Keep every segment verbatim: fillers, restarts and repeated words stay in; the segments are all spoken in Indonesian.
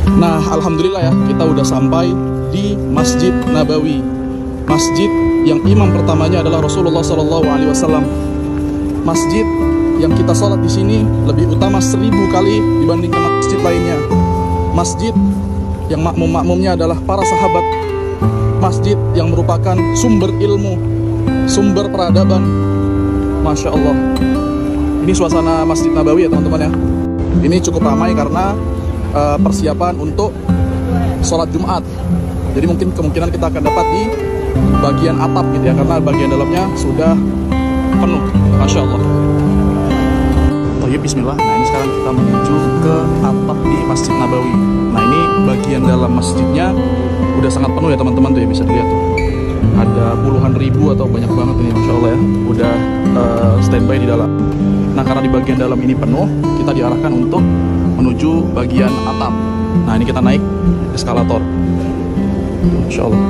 Nah, alhamdulillah ya, kita udah sampai di Masjid Nabawi, masjid yang imam pertamanya adalah Rasulullah Shallallahu Alaihi Wasallam. Masjid yang kita sholat di sini lebih utama seribu kali dibandingkan masjid lainnya. Masjid yang makmum-makmumnya adalah para sahabat. Masjid yang merupakan sumber ilmu, sumber peradaban. Masya Allah. Ini suasana Masjid Nabawi ya teman-teman ya. Ini cukup ramai karena uh, persiapan untuk sholat Jumat. Jadi mungkin kemungkinan kita akan dapat di bagian atap gitu ya, karena bagian dalamnya sudah penuh. Masya Allah. Tayyib, bismillah. Nah ini sekarang kita menuju ke atap di Masjid Nabawi. Nah ini bagian dalam masjidnya udah sangat penuh ya teman-teman tuh ya, bisa dilihat tuh. Ada puluhan ribu atau banyak banget ini, Masya Allah ya. Udah uh, standby di dalam. Nah karena di bagian dalam ini penuh, kita diarahkan untuk menuju bagian atap. Nah ini kita naik eskalator. Masya Allah.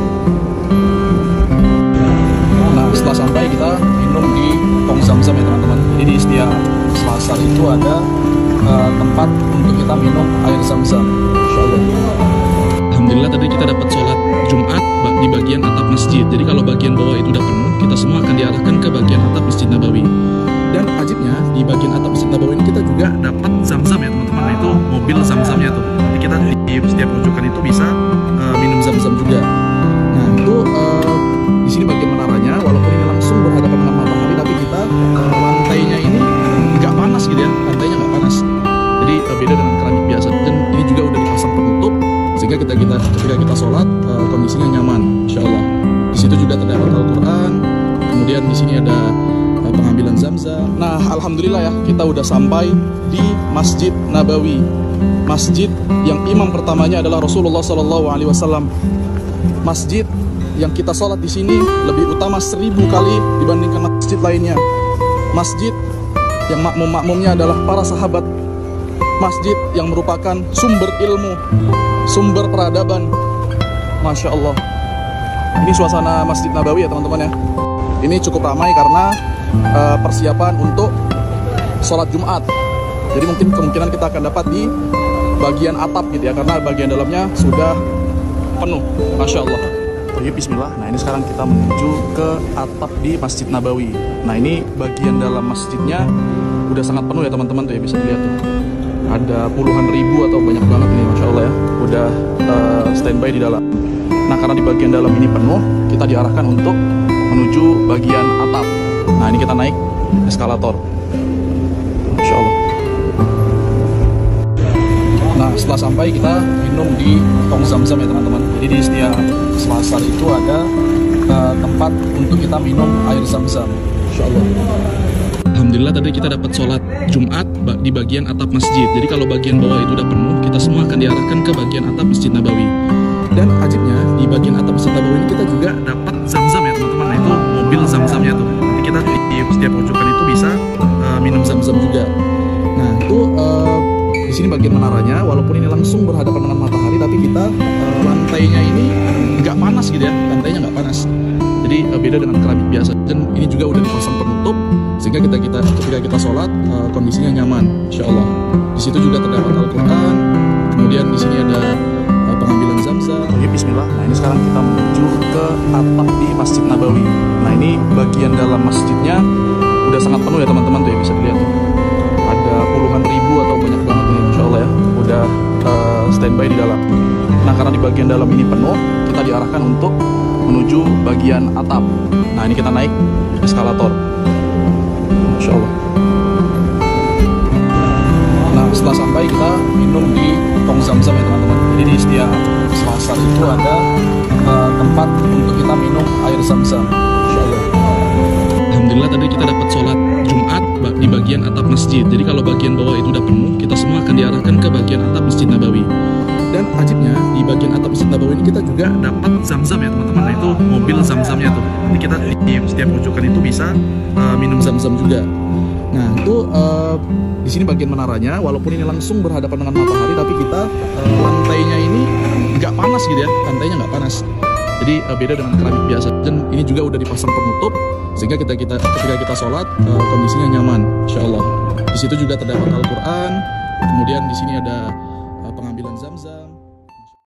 Nah setelah sampai kita minum di tong zam-zam ya teman-teman. Jadi di setiap Selasa itu ada uh, tempat untuk kita minum air zam-zam. Masya Allah. Alhamdulillah tadi kita dapat sholat Jumat di bagian atap masjid. Jadi kalau bagian bawah itu udah penuh, kita semua akan diarahkan ke bagian atap Masjid Nabawi. Dan ajibnya di bagian atap Masjid Nabawi ini kita juga dapat zam-zam ya teman-teman. Nah, itu mobil zam-zamnya tuh. Nanti kita di setiap rujukan itu bisa uh, minum zam-zam juga. Nah itu uh, di sini bagian menaranya, walaupun ini langsung berhadapan dengan matahari, tapi kita uh, lantainya ini nggak panas gitu ya, lantainya nggak panas. Jadi uh, beda dengan keramik biasa. Dan ini juga udah dipasang penutup sehingga kita kita ketika kita sholat uh, kondisinya nyaman, Insya Allah. Di situ juga terdapat Al-Quran. Kemudian di sini ada uh, pengambilan zam-zam. Nah, alhamdulillah ya, kita udah sampai di Masjid Nabawi, masjid yang imam pertamanya adalah Rasulullah Shallallahu Alaihi Wasallam. Masjid yang kita sholat di sini lebih utama seribu kali dibandingkan masjid lainnya. Masjid yang makmum-makmumnya adalah para sahabat. Masjid yang merupakan sumber ilmu, sumber peradaban. Masya Allah. Ini suasana Masjid Nabawi ya teman-teman ya. Ini cukup ramai karena uh, persiapan untuk sholat Jumat. Jadi mungkin kemungkinan kita akan dapat di bagian atap gitu ya, karena bagian dalamnya sudah penuh. Masya Allah. Tayyib, bismillah. Nah ini sekarang kita menuju ke atap di Masjid Nabawi. Nah ini bagian dalam masjidnya udah sangat penuh ya teman-teman tuh ya, bisa dilihat tuh. Ada puluhan ribu atau banyak banget ini, Masya Allah ya. Udah uh, standby di dalam. Nah karena di bagian dalam ini penuh, kita diarahkan untuk menuju bagian atap. Nah ini kita naik eskalator. Masya Allah. Nah setelah sampai kita minum di tong zam-zam ya teman-teman. Jadi di setiap Selasa itu ada uh, tempat untuk kita minum air zam-zam. Masya Allah. Alhamdulillah tadi kita dapat sholat Jumat di bagian atap masjid. Jadi kalau bagian bawah itu udah penuh, kita semua akan diarahkan ke bagian atap Masjid Nabawi. Dan ajibnya di bagian atap Masjid Nabawi ini kita juga dapat zam-zam ya teman-teman. Nah itu mobil zam-zamnya tuh. Nanti kita di setiap rujukan itu bisa uh, minum zam-zam juga. Nah itu uh, di sini bagian menaranya, walaupun ini langsung berhadapan dengan matahari, tapi kita uh, lantainya ini nggak panas gitu ya, lantainya nggak panas. Jadi uh, beda dengan keramik biasa. Dan ini juga udah dipasang penutup sehingga kita kita ketika kita sholat uh, kondisinya nyaman, Insya Allah. Di situ juga terdapat Al-Quran. Kemudian di sini ada uh, pengambilan zam-zam. Ya, bismillah. Nah ini sekarang kita menuju ke atap di Masjid Nabawi. Nah ini bagian dalam masjidnya udah sangat penuh ya teman-teman tuh ya, bisa dilihat tuh. Ada puluhan ribu atau banyak banget ini, Insya Allah ya. Udah uh, standby di dalam. Nah karena di bagian dalam ini penuh, kita diarahkan untuk menuju bagian atap. Nah ini kita naik eskalator. Masya Allah. Nah setelah sampai kita minum di tong zam-zam ya teman-teman. Jadi di setiap Selasa itu ada uh, tempat untuk kita minum air zam-zam. Masya Allah. Alhamdulillah tadi kita dapat sholat Jumat di bagian atap masjid. Jadi kalau bagian bawah itu udah penuh, kita semua akan diarahkan ke bagian atap Masjid Nabawi. Dan ajibnya di bagian atap Masjid Nabawi ini kita juga dapat zam-zam ya teman-teman. Nah itu mobil zam-zamnya tuh. Nanti kita di setiap rujukan itu bisa uh, minum zam-zam juga. Nah itu uh, di sini bagian menaranya, walaupun ini langsung berhadapan dengan matahari, tapi kita uh, lantainya ini nggak panas gitu ya, lantainya nggak panas. Jadi uh, beda dengan keramik biasa. Dan ini juga udah dipasang penutup sehingga kita kita ketika kita sholat uh, kondisinya nyaman, Insya Allah. Di situ juga terdapat Al-Quran. Kemudian di sini ada uh, pengambilan zam-zam.